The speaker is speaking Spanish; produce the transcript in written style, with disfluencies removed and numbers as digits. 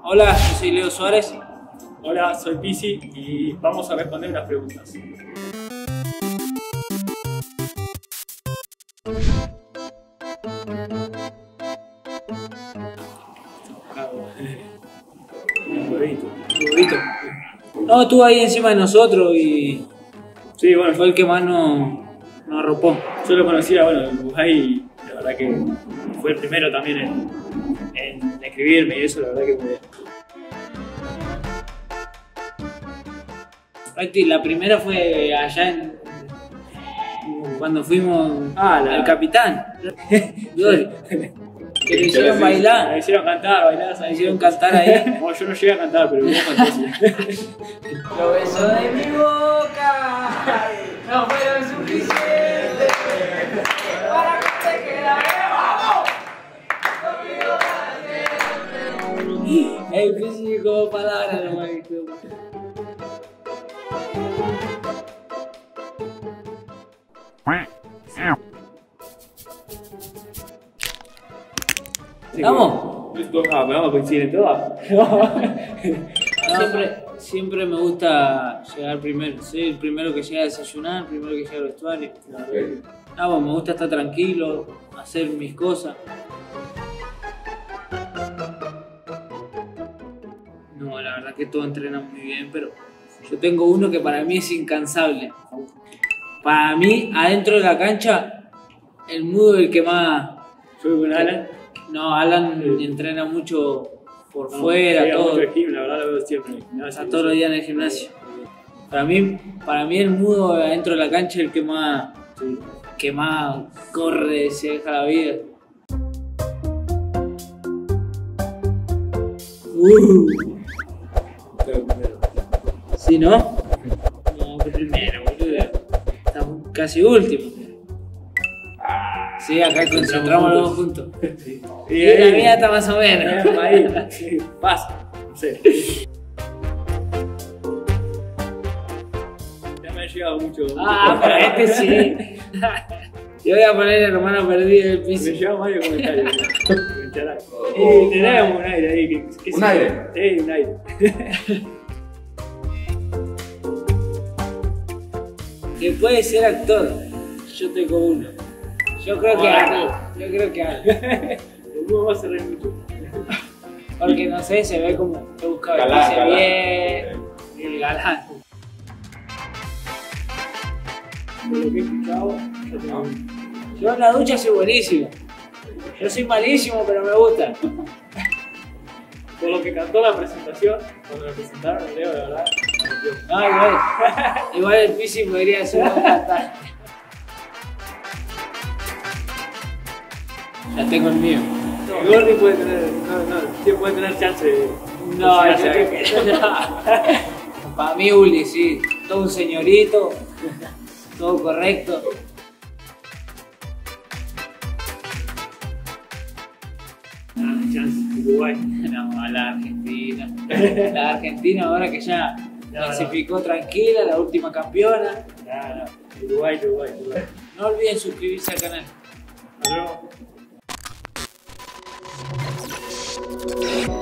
Hola, yo soy Leo Suárez. Hola, soy Pisi y vamos a responder unas preguntas. Un huevito. No, estuvo ahí encima de nosotros y Sí, bueno, fue el que más nos arropó. yo lo conocía, bueno, en Uruguay y la verdad que fue el primero también en escribirme y eso, la verdad que muy bien. La primera fue allá cuando fuimos al Capitán. Dori. Que le hicieron bailar. Me hicieron cantar, Me hicieron cantar ahí. No, yo no llegué a cantar, pero vos canté sí. Los besos de mi boca no fueron suficientes para que te quedara. ¡Vamos! El físico palabra no me dijo. ¿Vamos? Vamos a coincidir en todas. Siempre me gusta llegar primero. Soy el primero que llega a desayunar, el primero que llega al vestuario. Bueno, me gusta estar tranquilo, hacer mis cosas. No, la verdad que todos entrenan muy bien, pero yo tengo uno que para mí es incansable. Para mí, adentro de la cancha, el mudo es el que más... Yo con Alan. No, Alan entrena mucho por fuera, todo. Mucho gym, la verdad lo veo siempre. Está todos los días en el gimnasio. Para mí el mudo adentro de la cancha es el que más corre, se deja la vida. ¿Sí, no? No, primero, boludo. Estamos casi último. Sí, acá concentramos los dos juntos. Y la mía está más o menos. Ahí, pasa. No sé. Ya me ha llegado mucho. Pero este sí. Yo voy a poner el hermano perdido del Me piso. llevan varios comentarios. Tenemos un aire ahí. ¿Un aire? Sí, un aire. Que puede ser actor. Yo tengo uno. Yo creo que algo. El mundo va a cerrar mucho. Porque no sé, se ve como que busca Galán, vestirse galán. bien. El galán. Por lo que he escuchado, yo tengo Yo en la ducha soy buenísimo. Yo soy malísimo, pero me gusta. por lo que cantó la presentación, cuando me presentaron, Leo, la verdad. No, igual el Pisi podría ser un cantar. Ya tengo el mío. El Gordy puede tener chance de. No, de yo creo que no. Para mí, Uli, sí. Todo un señorito. Todo correcto. Chance, Uruguay. No, a la Argentina. La Argentina ahora que ya clasificó tranquila, la última campeona. No. Uruguay. No olviden suscribirse al canal. Hasta luego.